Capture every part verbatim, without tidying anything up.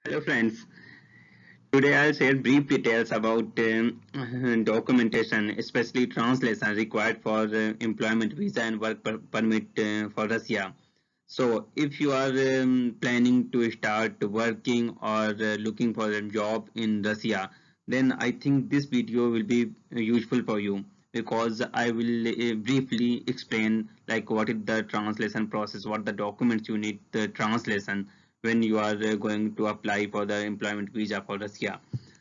Hello friends, today I'll share brief details about um, documentation, especially translation required for uh, employment visa and work per permit uh, for Russia. So if you are um, planning to start working or uh, looking for a job in Russia, then I think this video will be uh, useful for you because I will uh, briefly explain like what is the translation process, what the documents you need the translation when you are uh, going to apply for the employment visa for Russia.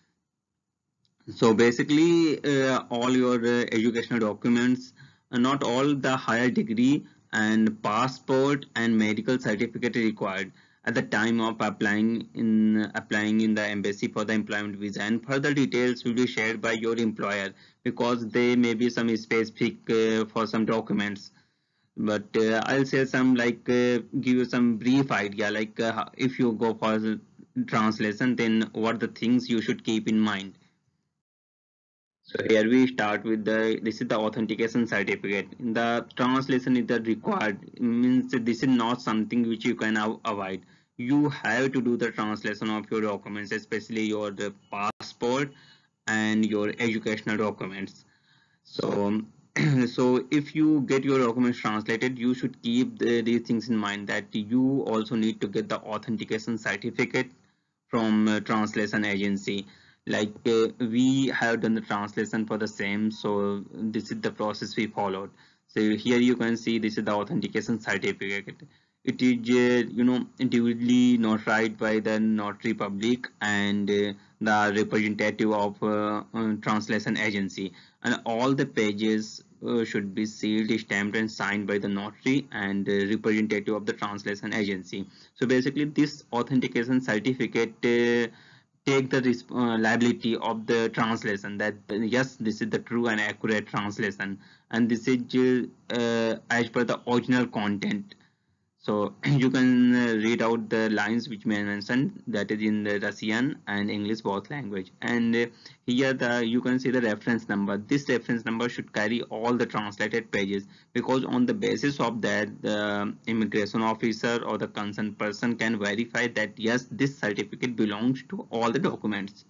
So basically, uh, all your uh, educational documents, uh, not all the higher degree and passport and medical certificate required at the time of applying in applying in the embassy for the employment visa, and further details will be shared by your employer because they may be some specific uh, for some documents. But uh, I'll say some like uh, give you some brief idea like uh, if you go for the translation, then what the things you should keep in mind. So here we start with the this is the authentication certificate. In the translation is the required, it means that this is not something which you can avoid. You have to do the translation of your documents, especially your the passport and your educational documents. So so if you get your documents translated, you should keep the, these things in mind that you also need to get the authentication certificate from uh, translation agency. Like uh, we have done the translation for the same, so this is the process we followed. So here you can see this is the authentication certificate. It is uh, you know duly notarized by the notary public and uh, the representative of uh, uh, translation agency, and all the pages uh, should be sealed, stamped and signed by the notary and uh, representative of the translation agency. So basically this authentication certificate uh, take the uh, liability of the translation that uh, yes, this is the true and accurate translation, and this is uh, as per the original content. So you can uh, read out the lines which may mentioned, that is in the Russian and English both language. And uh, here the you can see the reference number. This reference number should carry all the translated pages, because on the basis of that the immigration officer or the concerned person can verify that yes, this certificate belongs to all the documents.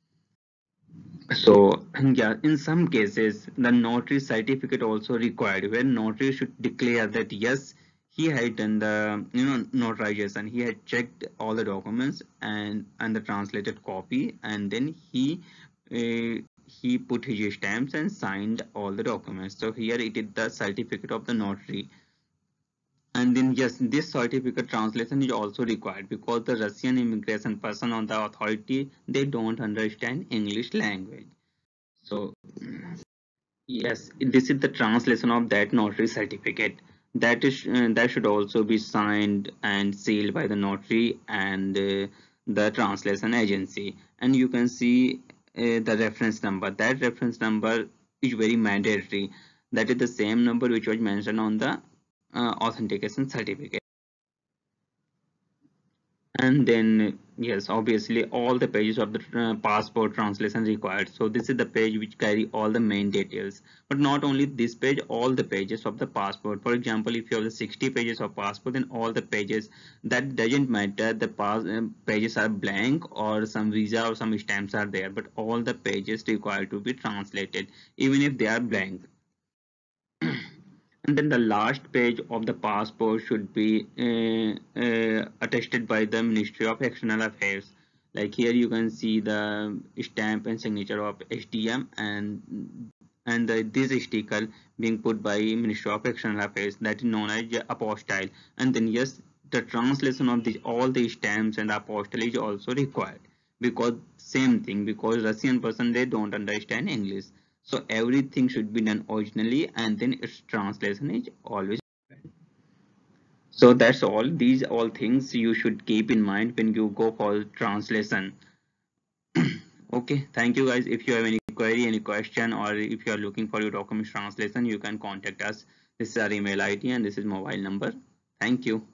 So yeah, in some cases, the notary certificate also required, where notary should declare that yes, he had done the you know notarization, he had checked all the documents and and the translated copy, and then he uh, he put his stamps and signed all the documents. So here it is the certificate of the notary. And then yes, this certificate translation is also required because the Russian immigration person on the authority, they don't understand English language. So yes, this is the translation of that notary certificate. That is uh, that should also be signed and sealed by the notary and uh, the translation agency. And you can see uh, the reference number. That reference number is very mandatory. That is the same number which was mentioned on the uh, authentication certificate. And then yes, obviously all the pages of the uh, passport translation required. So this is the page which carry all the main details, but not only this page, all the pages of the passport. For example, if you have the sixty pages of passport, then all the pages, that doesn't matter the pass, uh, pages are blank or some visa or some stamps are there, but all the pages required to be translated even if they are blank. And then the last page of the passport should be uh, uh, attested by the Ministry of External Affairs. Like here you can see the stamp and signature of H D M, and and the, this sticker being put by Ministry of External Affairs, that is known as apostille. And then yes, the translation of the all the stamps and apostille is also required, because same thing, because Russian person, they don't understand English. So everything should be done originally, and then its translation is always. So that's all. These all things you should keep in mind when you go for translation. Okay, thank you guys. If you have any query, any question, or if you are looking for your documents translation, you can contact us. This is our email I D and this is mobile number. Thank you.